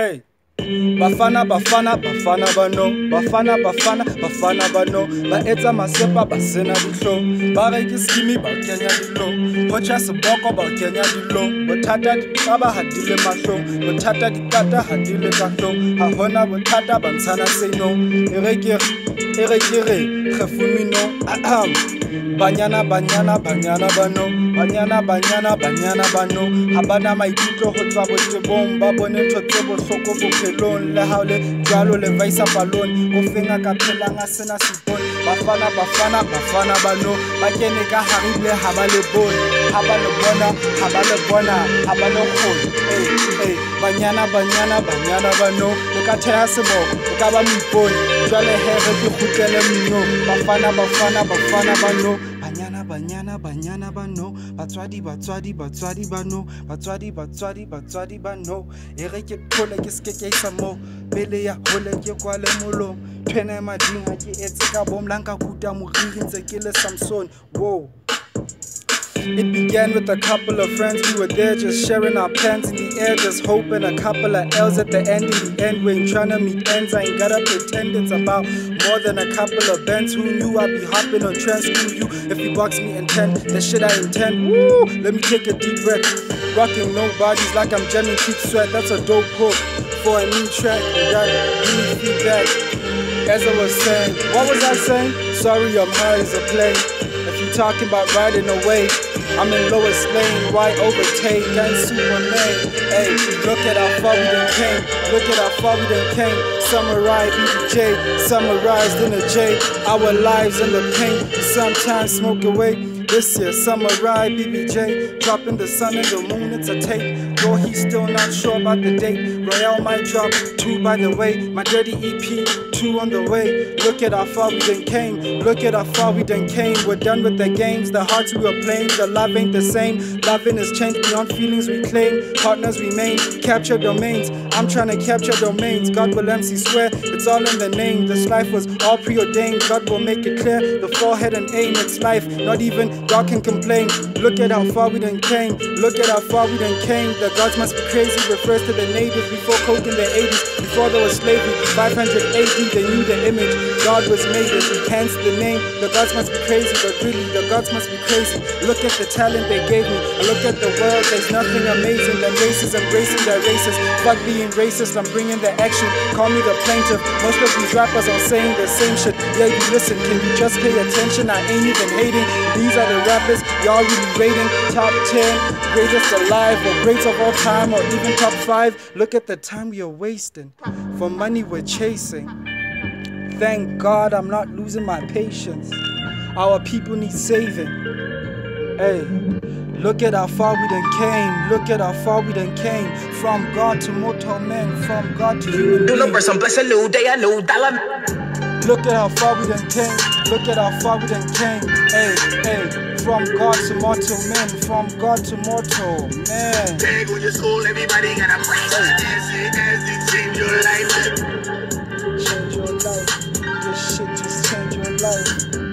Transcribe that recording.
Hey, Bafana bano, ba etsa masepa ba sena dihlong, ba re ke skimi ba kenya dilong, ho tjha seboko ba kenya dilong, bothata di ba hadile mahlong, bothata di kata hadile kahlong, ha hona bothata ba ntshana seinong, e re khefumino banyana bano ha bana maikutlo ho tswa botebong ba bone ntho tse bohloko bophelong, le ha le jwalo le vaisa palong, o fenga ka phelang a sena sipone. Bafana bano ba kene ka harile ha ba le bone, ha ba le bona ha ba le kgone. Banyana bano le ka theha seboko le ka ba moipone, jwale he re ke kgutlele mno. Bafana bano banyana bano, batswadi bano, e re ke thole ke ske ke isa mo pele ya hole ke kwale molong, thwena mading ha ke etse ka bomlanka kuta moriri ntse ke le Samson. Whoa. It began with a couple of friends, we were there just sharing our plans in the air, just hoping a couple of L's at the end. In the end, we ain't trying to meet ends, I ain't gotta pretend it's about more than a couple of bends. Who knew I'd be hopping on trends? Screw you if you box me in 10, the shit I intend. Woo! Let me take a deep breath, rocking no bodies like I'm jamming Keith Sweat. That's a dope hook for a new track, you gotta give me feedback. As I was saying, what was I saying? Sorry, I'm high as a plane. If you're talking about riding away, I'm in lowest lane, why overtake? I ain't Superman. Hey, look at how far we done came. Samurai BBJ, summarized in a J. Our lives in the pain, sometimes smoke away. This year, Samurai BBJ, dropping the sun and the moon, it's a tape. Though he's still not sure about the date. Royale might drop 2 by the way. My dirty EP, 2 on the way. Look at how far we done came. We're done with the games, the hearts we were playing. The love ain't the same. Loving has changed beyond feelings we claim. Partners remain, capture domains. I'm trying to capture domains. God will MC swear, it's all in the name. This life was all preordained. God will make it clear. The forehead and aim, it's life. Not even God can complain. Look at how far we done came. The gods must be crazy. Refers to the natives before coke in the 80s. Before there was slavery, 500 AD, they knew the image. God was made it, hence the name. The gods must be crazy, but really the gods must be crazy. Look at the talent they gave me. I look at the world, there's nothing amazing than races embracing their races. Fuck being racist, I'm bringing the action. Call me the plaintiff. Most of these rappers are saying the same shit. Yeah, you listen, can you just pay attention? I ain't even hating. These are the rappers y'all really rating. Top 10, greatest alive, or greats of all time, or even top 5. Look at the time we are wasting. For money we're chasing. Thank God I'm not losing my patience. Our people need saving. Hey, look at how far we done came. From God to mortal men, from God to human beings. Look at how far we done came. Hey, from God to mortal men, from God to mortal man. Go to school, everybody got a as change your life. Change your life. This shit just change your life.